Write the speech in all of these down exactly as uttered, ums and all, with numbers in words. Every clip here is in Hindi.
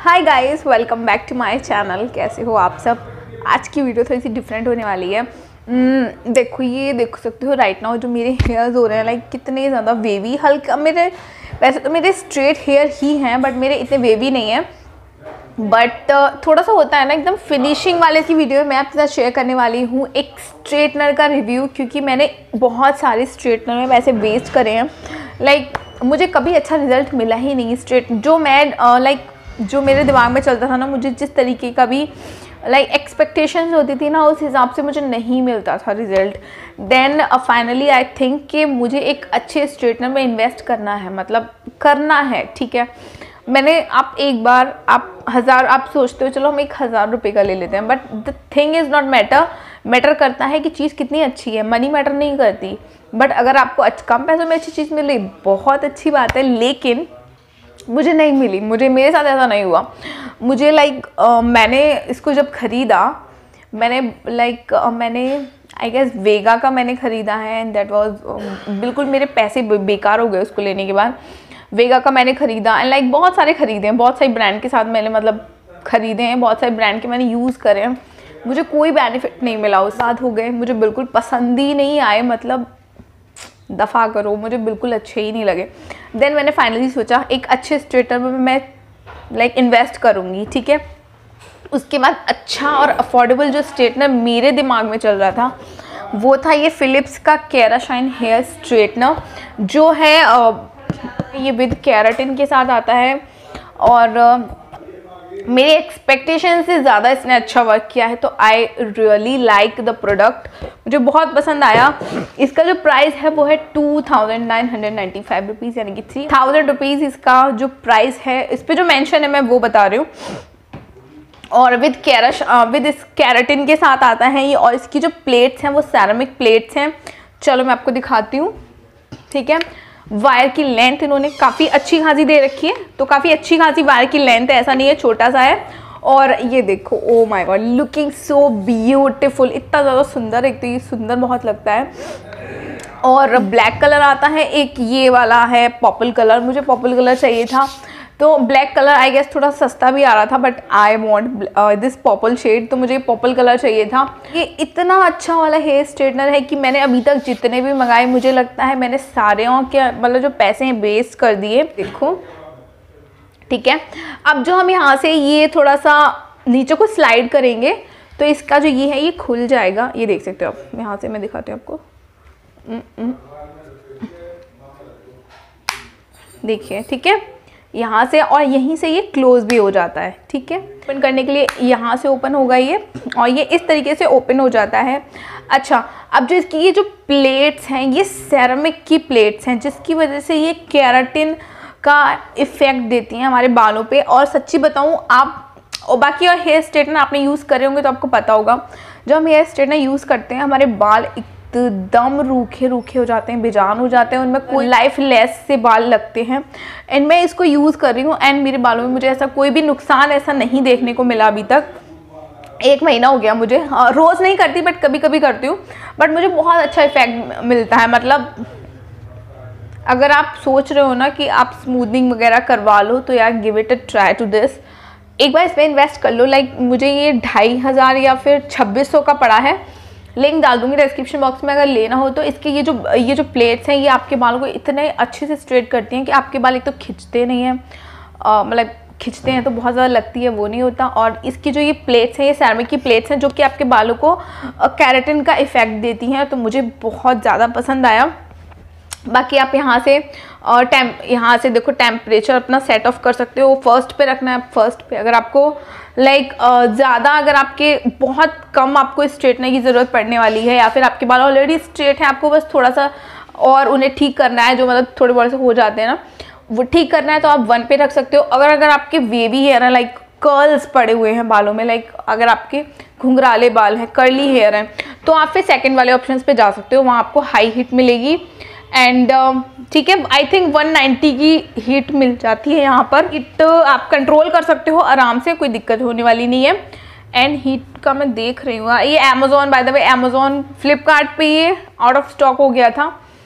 Hi guys, welcome back to my channel. कैसे हो आप सब। आज की वीडियो थोड़ी सी डिफरेंट होने वाली है। hmm, देखो ये देख सकते हो राइट नाउ जो मेरे हेयर्स हो रहे हैं लाइक कितने ज़्यादा वेवी, हल्का मेरे वैसे तो मेरे स्ट्रेट हेयर ही हैं बट मेरे इतने वेवी नहीं हैं। बट uh, थोड़ा सा होता है ना एकदम फिनिशिंग वाले की वीडियो मैं आपके साथ शेयर करने वाली हूँ एक स्ट्रेटनर का रिव्यू, क्योंकि मैंने बहुत सारे स्ट्रेटनर में वैसे वेस्ट करे हैं। लाइक like, मुझे कभी अच्छा रिजल्ट मिला ही नहीं स्ट्रेट जो मैं लाइक uh, like, जो मेरे दिमाग में चलता था ना, मुझे जिस तरीके का भी लाइक like, एक्सपेक्टेशंस होती थी ना, उस हिसाब से मुझे नहीं मिलता था result. Then finally I think कि मुझे एक अच्छे स्ट्रेटनर में इन्वेस्ट करना है, मतलब करना है। ठीक है, मैंने आप एक बार आप हज़ार आप सोचते हो चलो हम एक हज़ार रुपये का ले लेते हैं, but the thing is not matter. Matter करता है कि चीज़ कितनी अच्छी है, मनी मैटर नहीं करती। बट अगर आपको कम पैसों में अच्छी चीज़ मिल रही बहुत अच्छी बात है, लेकिन मुझे नहीं मिली। मुझे मेरे साथ ऐसा नहीं हुआ। मुझे लाइक like, uh, मैंने इसको जब ख़रीदा मैंने लाइक like, uh, मैंने आई गेस वेगा का मैंने ख़रीदा है एंड दैट वाज बिल्कुल मेरे पैसे बेकार हो गए उसको लेने के बाद। वेगा का मैंने ख़रीदा एंड लाइक बहुत सारे ख़रीदे हैं, बहुत सारे ब्रांड के साथ मैंने मतलब ख़रीदे हैं, बहुत सारे ब्रांड के मैंने यूज़ करे हैं। मुझे कोई बेनिफिट नहीं मिला, उस साथ हो गए, मुझे बिल्कुल पसंद ही नहीं आए, मतलब दफ़ा करो, मुझे बिल्कुल अच्छे ही नहीं लगे। देन मैंने फाइनली सोचा एक अच्छे स्ट्रेटनर में मैं लाइक इन्वेस्ट करूँगी। ठीक है, उसके बाद अच्छा और अफोर्डेबल जो स्ट्रेटनर मेरे दिमाग में चल रहा था वो था ये फ़िलिप्स का केराशाइन हेयर स्ट्रेटनर, जो है आ, ये विद केराटिन के साथ आता है और आ, मेरे एक्सपेक्टेशन से ज़्यादा इसने अच्छा वर्क किया है। तो I really like the product, मुझे बहुत पसंद आया। इसका जो प्राइस है वो है two thousand nine hundred ninety five rupees, यानी कि थ्री थाउजेंड रुपीज़ इसका जो प्राइस है। इस पे जो मेंशन है मैं वो बता रही हूँ। और विद कैरश विद इस कैरेटिन के साथ आता है ये, और इसकी जो प्लेट्स हैं वो सैरामिक प्लेट्स हैं। चलो मैं आपको दिखाती हूँ। ठीक है, वायर की लेंथ इन्होंने काफ़ी अच्छी खासी दे रखी है, तो काफ़ी अच्छी खासी वायर की लेंथ है, ऐसा नहीं है छोटा सा है। और ये देखो, oh my god, looking so beautiful, इतना ज़्यादा सुंदर, एक तो ये सुंदर बहुत लगता है। और ब्लैक कलर आता है, एक ये वाला है पर्पल कलर, मुझे पर्पल कलर चाहिए था, तो ब्लैक कलर आई गेस थोड़ा सस्ता भी आ रहा था, but I want this purple shade, तो मुझे पर्पल कलर चाहिए था। ये इतना अच्छा वाला हेयर स्ट्रेटनर है कि मैंने अभी तक जितने भी मंगाए मुझे लगता है मैंने सारे के मतलब जो पैसे हैं वेस्ट कर दिए। देखो, ठीक है, अब जो हम यहाँ से ये थोड़ा सा नीचे को स्लाइड करेंगे तो इसका जो ये है ये खुल जाएगा, ये देख सकते हो आप। यहाँ से मैं दिखाती हूँ आपको, देखिए, ठीक है, यहाँ से और यहीं से ये क्लोज भी हो जाता है। ठीक है, ओपन करने के लिए यहाँ से ओपन होगा ये, और ये इस तरीके से ओपन हो जाता है। अच्छा, अब जो इसकी ये जो प्लेट्स हैं ये सेरामिक की प्लेट्स हैं, जिसकी वजह से ये केराटिन का इफ़ेक्ट देती हैं हमारे बालों पे। और सच्ची बताऊँ आप, और बाकी और हेयर स्ट्रेटनर आपने यूज़ करे होंगे तो आपको पता होगा, जब हम हेयर स्ट्रेटनर यूज़ करते हैं हमारे बाल एकदम रूखे रूखे हो जाते हैं, बेजान हो जाते हैं, उनमें कोई लाइफ लेस से बाल लगते हैं। एंड मैं इसको यूज़ कर रही हूँ एंड मेरे बालों में मुझे ऐसा कोई भी नुकसान ऐसा नहीं देखने को मिला अभी तक। एक महीना हो गया मुझे, रोज़ नहीं करती बट कभी कभी करती हूँ, बट मुझे बहुत अच्छा इफेक्ट मिलता है। मतलब अगर आप सोच रहे हो ना कि आप स्मूथनिंग वगैरह करवा लो तो यार give it a try to this, एक बार इसमें इन्वेस्ट कर लो। लाइक मुझे ये ढाई हज़ार या फिर छब्बीस सौ का पड़ा है, लिंक डाल दूंगी डिस्क्रिप्शन बॉक्स में अगर लेना हो तो। इसके ये जो ये जो प्लेट्स हैं ये आपके बालों को इतने अच्छे से स्ट्रेट करती हैं कि आपके बाल एक तो खिंचते नहीं हैं, मतलब खिंचते हैं तो बहुत ज़्यादा लगती है, वो नहीं होता। और इसकी जो ये प्लेट्स हैं ये सेरामिक की प्लेट्स हैं जो कि आपके बालों को केराटिन का इफ़ेक्ट देती हैं, तो मुझे बहुत ज़्यादा पसंद आया। बाकी आप यहाँ से और टेम यहाँ से देखो टेम्परेचर अपना सेट ऑफ कर सकते हो, फर्स्ट पे रखना है फर्स्ट पे। अगर आपको लाइक ज़्यादा अगर आपके बहुत कम आपको स्ट्रेटनर की ज़रूरत पड़ने वाली है, या फिर आपके बाल ऑलरेडी स्ट्रेट हैं, आपको बस थोड़ा सा और उन्हें ठीक करना है, जो मतलब थोड़े बहुत से हो जाते हैं ना, वो ठीक करना है, तो आप वन पे रख सकते हो। अगर अगर आपके वेवी हेयर है, लाइक कर्ल्स पड़े हुए हैं बालों में, लाइक अगर आपके घुंघराले बाल हैं, कर्ली हेयर हैं, तो आप फिर सेकेंड वाले ऑप्शन पे जा सकते हो, वहाँ आपको हाई हीट मिलेगी। एंड ठीक है, आई थिंक वन नाइन्टी की हीट मिल जाती है यहाँ पर। हीट आप कंट्रोल कर सकते हो आराम से, कोई दिक्कत होने वाली नहीं है। एंड हीट का मैं देख रही हूँ, ये Amazon, by the way Amazon Flipkart पे ये आउट ऑफ स्टॉक हो गया था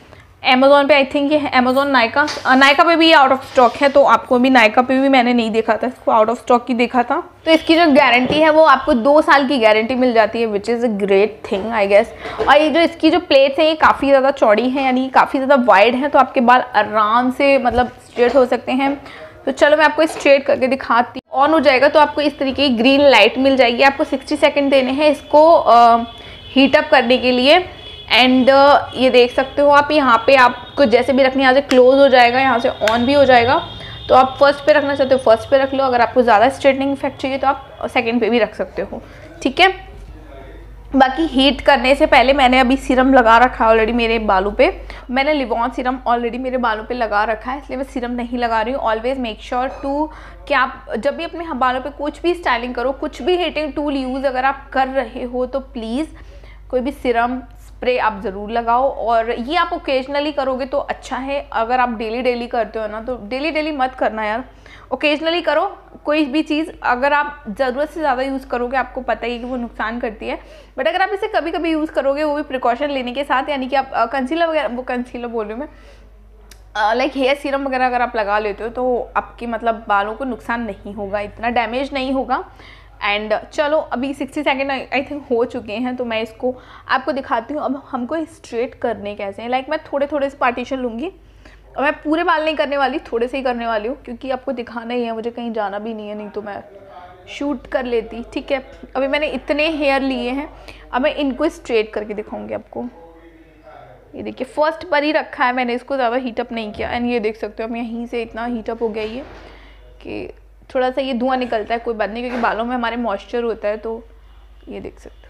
अमेज़ोन पे आई थिंक ये अमेज़ोन नायका नायका पे भी आउट ऑफ स्टॉक है, तो आपको भी नायका पे भी मैंने नहीं देखा था, इसको आउट ऑफ स्टॉक ही देखा था। तो इसकी जो गारंटी है वो आपको दो साल की गारंटी मिल जाती है, which is a great thing I guess. और ये जो इसकी जो प्लेट्स हैं ये काफ़ी ज़्यादा चौड़ी हैं, यानी काफ़ी ज़्यादा वाइड हैं, तो आपके बाल आराम से मतलब स्ट्रेट हो सकते हैं। तो चलो मैं आपको स्ट्रेट करके दिखाती हूँ। ऑन हो जाएगा तो आपको इस तरीके की ग्रीन लाइट मिल जाएगी। आपको सिक्सटी सेकेंड देने हैं इसको हीट अप करने के लिए। एंड uh, ये देख सकते हो आप, यहाँ पे आपको जैसे भी रखनी है, यहाँ से क्लोज हो जाएगा, यहाँ से ऑन भी हो जाएगा। तो आप फर्स्ट पे रखना चाहते हो फर्स्ट पे रख लो, अगर आपको ज़्यादा स्ट्रेटनिंग इफेक्ट चाहिए तो आप सेकंड पे भी रख सकते हो, ठीक है। बाकी हीट करने से पहले मैंने अभी सीरम लगा रखा है ऑलरेडी मेरे बालों पे। मैंने लिवॉन सीरम ऑलरेडी मेरे बालों पे लगा रखा है, इसलिए मैं सीरम नहीं लगा रही हूँ। ऑलवेज मेक श्योर टू कि आप जब भी अपने बालों पे कुछ भी स्टाइलिंग करो, कुछ भी हीटिंग टूल यूज़ अगर आप कर रहे हो, तो प्लीज़ कोई भी सीरम स्प्रे आप ज़रूर लगाओ। और ये आप ओकेजनली करोगे तो अच्छा है। अगर आप डेली डेली करते हो ना, तो डेली डेली मत करना यार, ओकेजनली करो कोई भी चीज़। अगर आप ज़रूरत से ज़्यादा यूज़ करोगे, आपको पता ही कि वो नुकसान करती है, बट अगर आप इसे कभी कभी यूज़ करोगे, वो भी प्रिकॉशन लेने के साथ, यानी कि आप कंसीलर वगैरह, वो कंसीलर बोल रही हूँ मैं, लाइक हेयर सीरम वगैरह अगर आप लगा लेते हो तो आपके मतलब बालों को नुकसान नहीं होगा, इतना डैमेज नहीं होगा। एंड चलो अभी सिक्सटी सेकेंड आई थिंक हो चुके हैं, तो मैं इसको आपको दिखाती हूँ। अब हमको स्ट्रेट करने कैसे हैं, लाइक मैं थोड़े थोड़े से पार्टीशन लूँगी, और मैं पूरे बाल नहीं करने वाली, थोड़े से ही करने वाली हूँ, क्योंकि आपको दिखाना ही है, मुझे कहीं जाना भी नहीं है, नहीं तो मैं शूट कर लेती, ठीक है। अभी मैंने इतने हेयर लिए हैं, अब मैं इनको स्ट्रेट करके दिखाऊँगी आपको। ये देखिए फर्स्ट पर ही रखा है मैंने, इसको ज़्यादा हीटअप नहीं किया। एंड ये देख सकते हो हम यहीं से इतना हीटअप हो गया ये कि थोड़ा सा ये धुआं निकलता है, कोई बात नहीं, क्योंकि बालों में हमारे मॉइस्चर होता है। तो ये देख सकते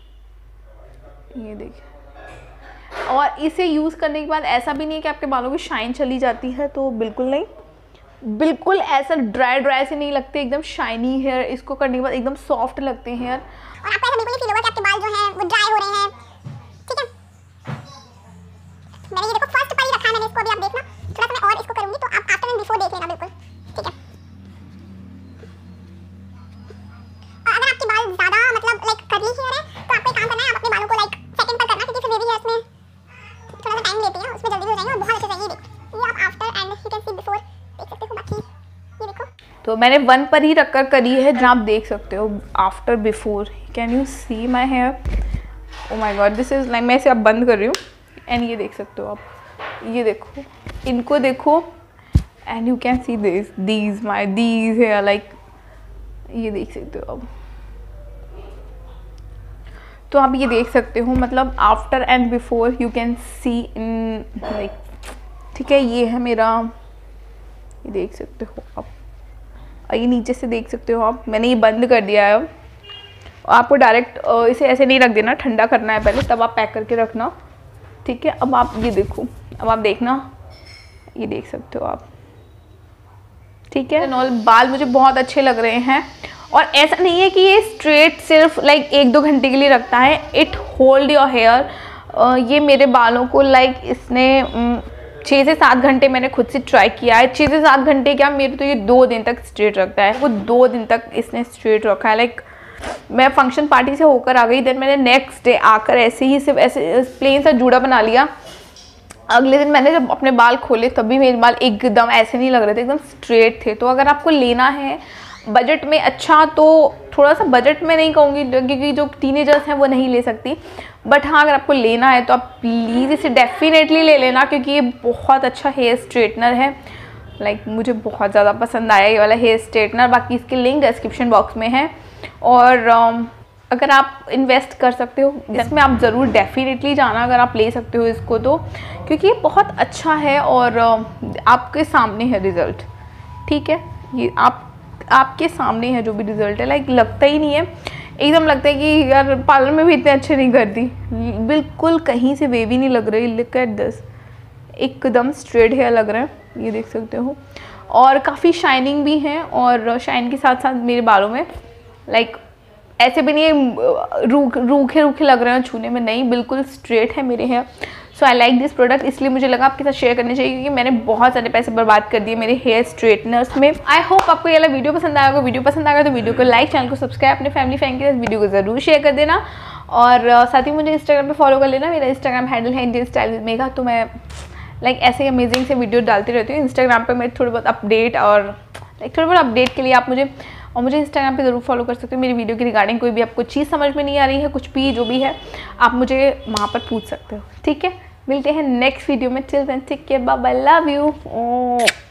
हो, ये देखिए। और इसे यूज़ करने के बाद ऐसा भी नहीं है कि आपके बालों की शाइन चली जाती है, तो बिल्कुल नहीं, बिल्कुल ऐसा ड्राई ड्राई से नहीं लगते, एकदम शाइनी हेयर इसको करने के बाद एकदम सॉफ्ट लगते हैं हेयर। और आपको ऐसा बिल्कुल नहीं फील होगा कि आपके बाल जो हैं वो ड्राई हो रहे हैं, ठीक है। मैंने ये देखो फर्स्ट पर ही रखा है मैंने इसको, अभी आप देखना थोड़ा सा मैं और इसको करूंगी, तो आप आफ्टर एंड बिफोर देख लेना बिल्कुल, ठीक है। और अगर आपके बाल ज़्यादा मतलब लाइक कर्ली हेयर है, तो आपको एक काम करना है, आप अपने बालों को लाइक सेकंड पर करना, क्योंकि फिर बेबी हेयर्स में थोड़ा सा टाइम लेती है, उसमें जल्दी हो जाएंगे और बहुत अच्छे से। ये देखो ये आप after and you can see before देख सकते हो। बाकी ये देखो तो मैंने वन पर ही रखकर करी है, जहाँ आप देख सकते हो after before. Can you see my hair? Oh my god, this is like, मैं इसे अब बंद कर रही हूँ। एंड ये देख सकते हो आप, ये देखो, इनको देखो, and you can see this these my these hair, like ये देख सकते हो अब। तो आप ये देख सकते हो, मतलब after and before you can see in like, ठीक है। ये है मेरा, ये देख सकते हो आप, ये नीचे से देख सकते हो आप, मैंने ये बंद कर दिया है अब। आपको डायरेक्ट इसे ऐसे नहीं रख देना, ठंडा करना है पहले, तब आप पैक करके रखना, ठीक है। अब आप ये देखो, अब आप देखना, ये देख सकते हो आप, ठीक है। नॉल बाल मुझे बहुत अच्छे लग रहे हैं, और ऐसा नहीं है कि ये स्ट्रेट सिर्फ लाइक एक दो घंटे के लिए रखता है, इट होल्ड योर हेयर। ये मेरे बालों को लाइक इसने छः से सात घंटे मैंने खुद से ट्राई किया है, छः से सात घंटे क्या, मेरे तो ये दो दिन तक स्ट्रेट रखता है, वो दो दिन तक इसने स्ट्रेट रखा है। लाइक मैं फंक्शन पार्टी से होकर आ गई, देन मैंने नेक्स्ट डे आकर ऐसे ही सिर्फ ऐसे प्लेन सा जूड़ा बना लिया। अगले दिन मैंने जब अपने बाल खोले तब भी मेरे बाल एकदम ऐसे नहीं लग रहे थे, एकदम स्ट्रेट थे। तो अगर आपको लेना है बजट में अच्छा, तो थोड़ा सा बजट में नहीं कहूँगी, क्योंकि जो टीनेजर्स हैं वो नहीं ले सकती, बट हाँ अगर आपको लेना है तो आप प्लीज़ इसे डेफिनेटली ले लेना, क्योंकि ये बहुत अच्छा हेयर स्ट्रेटनर है। लाइक like, मुझे बहुत ज़्यादा पसंद आया ये वाला हेयर स्ट्रेटनर। बाकी इसकी लिंक डिस्क्रिप्शन बॉक्स में है, और um, अगर आप इन्वेस्ट कर सकते हो इसमें आप ज़रूर डेफिनेटली जाना, अगर आप ले सकते हो इसको तो, क्योंकि ये बहुत अच्छा है और uh, आपके सामने है रिज़ल्ट, ठीक है। ये आप आपके सामने है जो भी रिज़ल्ट है, लाइक लगता ही नहीं है, एकदम लगता है कि यार पार्लर में भी इतने अच्छे नहीं करती, बिल्कुल कहीं से वेवी नहीं लग रही। लुक एट दिस, एकदम स्ट्रेट हेयर लग रहा है, ये देख सकते हो। और काफ़ी शाइनिंग भी है, और शाइन के साथ साथ मेरे बालों में लाइक ऐसे भी नहीं है रूख रूखे रूखे लग रहे हैं छूने में, नहीं, बिल्कुल स्ट्रेट है मेरे hair. So I like this product, इसलिए मुझे लगा आपके साथ शेयर करनी चाहिए, क्योंकि मैंने बहुत सारे पैसे बर्बाद कर दिए मेरे हेयर स्ट्रेटनर्स में। आई होप आपको ये वाला वीडियो पसंद आएगा। वीडियो पसंद आएगा तो वीडियो को लाइक, चैनल को सब्सक्राइब, अपने फैमिली फ्रेंड के साथ वीडियो को ज़रूर शेयर कर देना, और साथ ही मुझे इंस्टाग्राम पे फॉलो कर लेना। मेरा इंस्टाग्राम हैंडल है इंडियन स्टाइल विद मेघा, तो मैं लाइक ऐसे अमेजिंग से वीडियो डालती रहती हूँ। इंस्टाग्राम पे मैं थोड़ी बहुत अपडेट और लाइक थोड़ी बहुत अपडेट के लिए आप मुझे और मुझे इंस्टाग्राम पे ज़रूर फॉलो कर सकते हो। मेरी वीडियो की रिगार्डिंग कोई भी आपको चीज़ समझ में नहीं आ रही है, कुछ भी जो भी है आप मुझे वहाँ पर पूछ सकते हो, ठीक है। मिलते हैं नेक्स्ट वीडियो में, till then take care, bye bye, love you.